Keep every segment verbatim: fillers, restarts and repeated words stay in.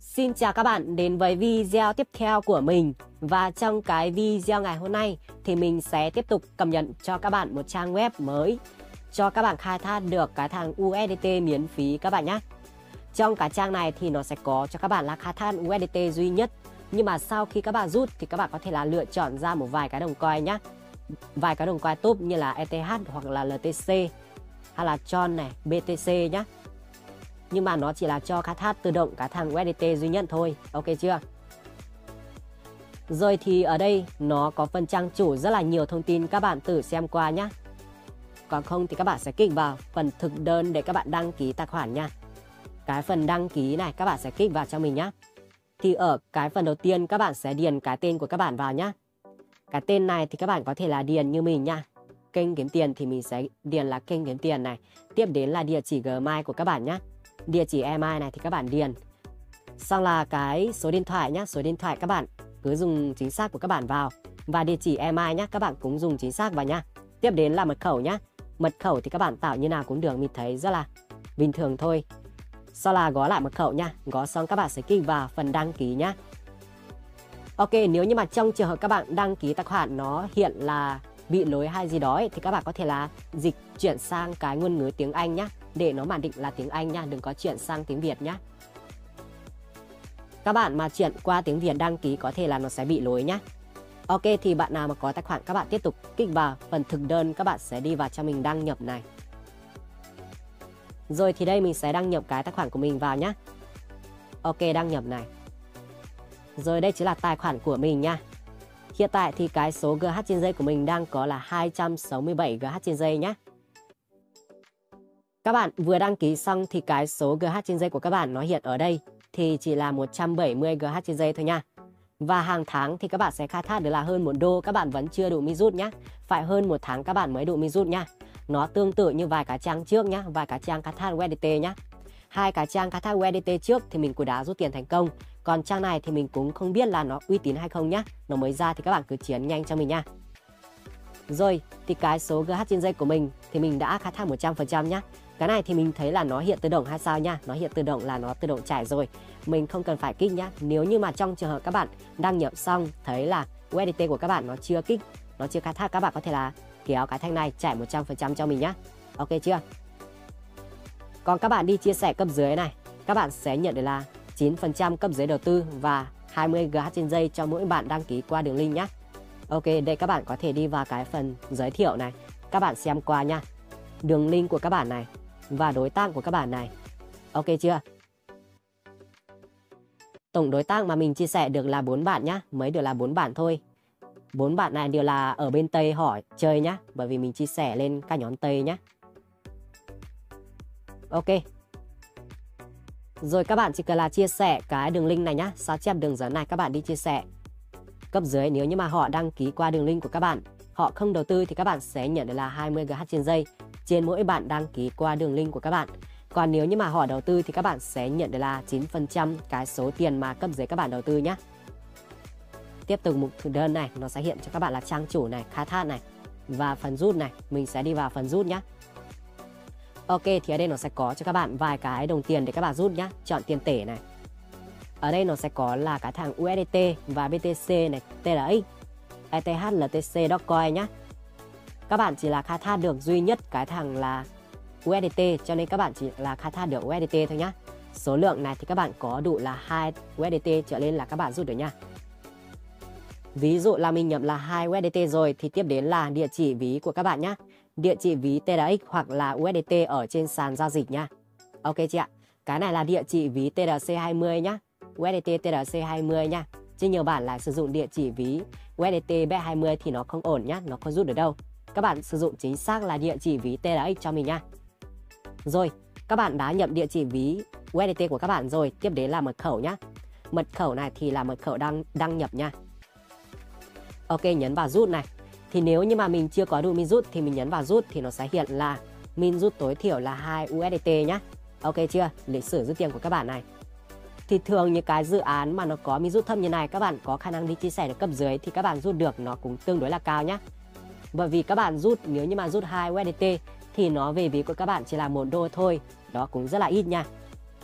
Xin chào các bạn đến với video tiếp theo của mình. Và trong cái video ngày hôm nay thì mình sẽ tiếp tục cập nhật cho các bạn một trang web mới cho các bạn khai thác được cái thằng u ét đê tê miễn phí các bạn nhé. Trong cái trang này thì nó sẽ có cho các bạn là khai thác u ét đê tê duy nhất. Nhưng mà sau khi các bạn rút thì các bạn có thể là lựa chọn ra một vài cái đồng coin nhé. Vài cái đồng coin top như là e tê hát hoặc là lờ tê xê hay là Tron này, bê tê xê nhé. Nhưng mà nó chỉ là cho khai thác tự động cái thằng u ét đê tê duy nhất thôi. Ok chưa? Rồi thì ở đây nó có phần trang chủ rất là nhiều thông tin, các bạn tự xem qua nhé. Còn không thì các bạn sẽ kích vào phần thực đơn để các bạn đăng ký tài khoản nha. Cái phần đăng ký này các bạn sẽ kích vào cho mình nhé. Thì ở cái phần đầu tiên các bạn sẽ điền cái tên của các bạn vào nhé. Cái tên này thì các bạn có thể là điền như mình nha. Kênh kiếm tiền thì mình sẽ điền là kênh kiếm tiền này. Tiếp đến là địa chỉ Gmail của các bạn nhé. Địa chỉ email này thì các bạn điền. Xong là cái số điện thoại nhé. Số điện thoại các bạn cứ dùng chính xác của các bạn vào. Và địa chỉ email nhé, các bạn cũng dùng chính xác vào nhá. Tiếp đến là mật khẩu nhé. Mật khẩu thì các bạn tạo như nào cũng được, mình thấy rất là bình thường thôi. Sau là gõ lại mật khẩu nha. Gõ xong các bạn sẽ kích vào phần đăng ký nhé. Ok, nếu như mà trong trường hợp các bạn đăng ký tài khoản nó hiện là bị lỗi hay gì đó ấy, thì các bạn có thể là dịch chuyển sang cái ngôn ngữ tiếng Anh nhé. Để nó mặc định là tiếng Anh nha, đừng có chuyển sang tiếng Việt nhé. Các bạn mà chuyển qua tiếng Việt đăng ký có thể là nó sẽ bị lỗi nhé. Ok, thì bạn nào mà có tài khoản các bạn tiếp tục kích vào phần thực đơn, các bạn sẽ đi vào cho mình đăng nhập này. Rồi thì đây mình sẽ đăng nhập cái tài khoản của mình vào nhé. Ok, đăng nhập này. Rồi đây chính là tài khoản của mình nha. Hiện tại thì cái số giê hát trên giây của mình đang có là hai trăm sáu mươi bảy giê hát trên giây nhé. Các bạn vừa đăng ký xong thì cái số giê hát trên giây của các bạn nó hiện ở đây thì chỉ là một trăm bảy mươi giê hát trên giây thôi nha. Và hàng tháng thì các bạn sẽ khai thác được là hơn một đô, các bạn vẫn chưa đủ mi rút nhé. Phải hơn một tháng các bạn mới đủ mi rút nha. Nó tương tự như vài cái trang trước nhá, vài cái trang khai thác u ét đê tê nhá. Hai cái trang khai thác u ét đê tê trước thì mình cũng đã rút tiền thành công. Còn trang này thì mình cũng không biết là nó uy tín hay không nhá. Nó mới ra thì các bạn cứ chiến nhanh cho mình nha. Rồi thì cái số giê hát trên giây của mình thì mình đã khai thác một trăm phần trăm nhá. Cái này thì mình thấy là nó hiện tự động hay sao nha. Nó hiện tự động là nó tự động trải rồi. Mình không cần phải kích nhá. Nếu như mà trong trường hợp các bạn đăng nhập xong thấy là u ét đê tê của các bạn nó chưa kích, nó chưa khai thác, các bạn có thể là kéo cái thanh này trải một trăm phần trăm cho mình nhá. Ok chưa? Còn các bạn đi chia sẻ cấp dưới này, các bạn sẽ nhận được là chín phần trăm cấp dưới đầu tư và hai mươi giê hát trên giây cho mỗi bạn đăng ký qua đường link nhé. Ok, đây các bạn có thể đi vào cái phần giới thiệu này. Các bạn xem qua nha. Đường link của các bạn này và đối tác của các bạn này. Ok chưa? Tổng đối tác mà mình chia sẻ được là bốn bạn nhá. Mới được là bốn bạn thôi. bốn bạn này đều là ở bên Tây hỏi chơi nhá. Bởi vì mình chia sẻ lên các nhóm Tây nhá. Ok. Rồi các bạn chỉ cần là chia sẻ cái đường link này nhá. Sao chép đường dẫn này các bạn đi chia sẻ. Cấp dưới nếu như mà họ đăng ký qua đường link của các bạn, họ không đầu tư thì các bạn sẽ nhận được là hai mươi giê hát trên giây trên mỗi bạn đăng ký qua đường link của các bạn. Còn nếu như mà họ đầu tư thì các bạn sẽ nhận được là chín phần trăm cái số tiền mà cấp dưới các bạn đầu tư nhé. Tiếp tục mục thực đơn này, nó sẽ hiện cho các bạn là trang chủ này, khai thác này và phần rút này. Mình sẽ đi vào phần rút nhé. Ok, thì ở đây nó sẽ có cho các bạn vài cái đồng tiền để các bạn rút nhé. Chọn tiền tể này. Ở đây nó sẽ có là cái thằng u ét đê tê và bê tê xê này, tê lờ ích, e tê hát, lờ tê xê, Dogecoin nhé. Các bạn chỉ là khai thác được duy nhất cái thằng là u ét đê tê, cho nên các bạn chỉ là khai thác được u ét đê tê thôi nhá. Số lượng này thì các bạn có đủ là hai u ét đê tê trở lên là các bạn rút được nha. Ví dụ là mình nhập là hai u ét đê tê rồi thì tiếp đến là địa chỉ ví của các bạn nhé. Địa chỉ ví tê lờ ích hoặc là u ét đê tê ở trên sàn giao dịch nha. Ok chị ạ? Cái này là địa chỉ ví tê lờ xê hai mươi nhá. u ét đê tê tê lờ xê hai mươi nha. Chứ nhiều bạn lại sử dụng địa chỉ ví u ét đê tê bê hai mươi thì nó không ổn nhá, nó không rút được đâu. Các bạn sử dụng chính xác là địa chỉ ví tê lờ ích cho mình nha. Rồi, các bạn đã nhập địa chỉ ví u ét đê tê của các bạn rồi, tiếp đến là mật khẩu nhá. Mật khẩu này thì là mật khẩu đăng đăng nhập nha. Ok, nhấn vào rút này. Thì nếu như mà mình chưa có đủ min rút thì mình nhấn vào rút thì nó sẽ hiện là min rút tối thiểu là hai u ét đê tê nhá. Ok chưa? Lịch sử rút tiền của các bạn này. Thì thường những cái dự án mà nó có min rút thấp như này, các bạn có khả năng đi chia sẻ được cấp dưới thì các bạn rút được nó cũng tương đối là cao nhá. Bởi vì các bạn rút, nếu như mà rút hai u ét đê tê thì nó về ví của các bạn chỉ là một đô thôi. Đó cũng rất là ít nha.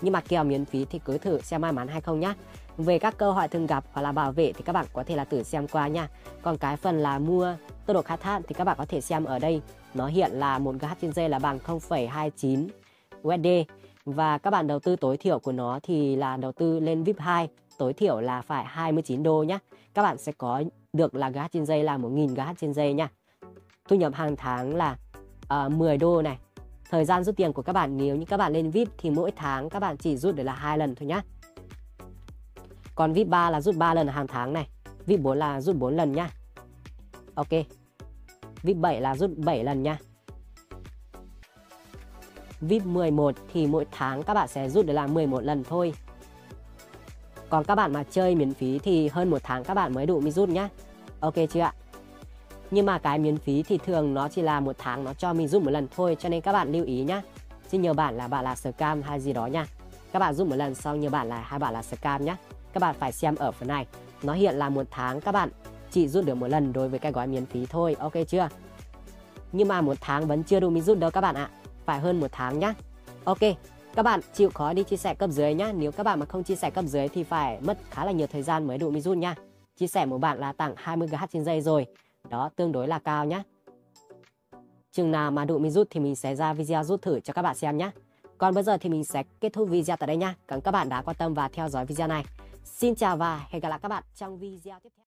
Nhưng mà kèo miễn phí thì cứ thử xem may mắn hay không nhá. Về các câu hỏi thường gặp hoặc là bảo vệ thì các bạn có thể là thử xem qua nha. Còn cái phần là mua tốc độ khai thác thì các bạn có thể xem ở đây. Nó hiện là một gigahertz trên giây là bằng không phẩy hai chín u ét đê. Và các bạn đầu tư tối thiểu của nó thì là đầu tư lên vi ai pi hai, tối thiểu là phải hai mươi chín đô nhá. Các bạn sẽ có được là gigahertz trên giây là một nghìn gigahertz trên giây nha. Thu nhập hàng tháng là uh, mười đô này. Thời gian rút tiền của các bạn nếu như các bạn lên vi ai pi thì mỗi tháng các bạn chỉ rút được là hai lần thôi nhá. Còn vi ai pi ba là rút ba lần hàng tháng này, vi ai pi bốn là rút bốn lần nhá. Ok. vi ai pi bảy là rút bảy lần nha. vi ai pi mười một thì mỗi tháng các bạn sẽ rút được là mười một lần thôi. Còn các bạn mà chơi miễn phí thì hơn một tháng các bạn mới đủ mình rút nhá. Ok chưa ạ? Nhưng mà cái miễn phí thì thường nó chỉ là một tháng nó cho mình rút một lần thôi, cho nên các bạn lưu ý nhá. Chứ nhiều bạn là bạn là scam hay gì đó nha. Các bạn rút một lần xong nhiều bạn là hai bạn là scam nhá. Các bạn phải xem ở phần này. Nó hiện là một tháng các bạn chỉ rút được một lần đối với cái gói miễn phí thôi. Ok chưa? Nhưng mà một tháng vẫn chưa đủ mình rút đâu các bạn ạ. Phải hơn một tháng nhá. Ok. Các bạn chịu khó đi chia sẻ cấp dưới nhá. Nếu các bạn mà không chia sẻ cấp dưới thì phải mất khá là nhiều thời gian mới đủ mình rút nha. Chia sẻ một bạn là tặng hai mươi gigahertz trên giây rồi. Đó, tương đối là cao nhá. Chừng nào mà đủ mình rút thì mình sẽ ra video rút thử cho các bạn xem nhé. Còn bây giờ thì mình sẽ kết thúc video tại đây nha. Cảm ơn các bạn đã quan tâm và theo dõi video này. Xin chào và hẹn gặp lại các bạn trong video tiếp theo.